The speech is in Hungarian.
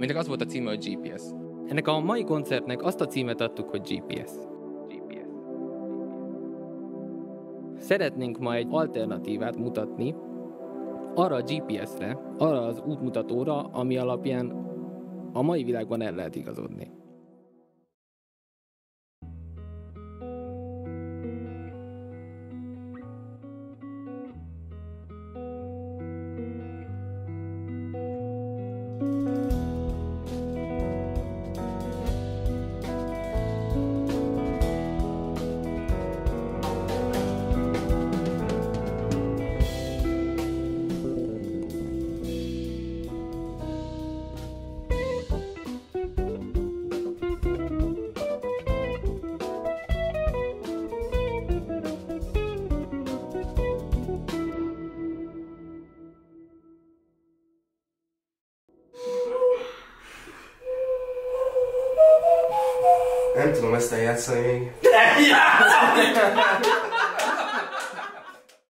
aminek az volt a címe, hogy GPS. Ennek a mai koncertnek azt a címet adtuk, hogy GPS. Szeretnénk ma egy alternatívát mutatni arra a GPS-re, arra az útmutatóra, ami alapján a mai világban el lehet igazodni. Nem tudom ezt eljátszani még. Eljátszani!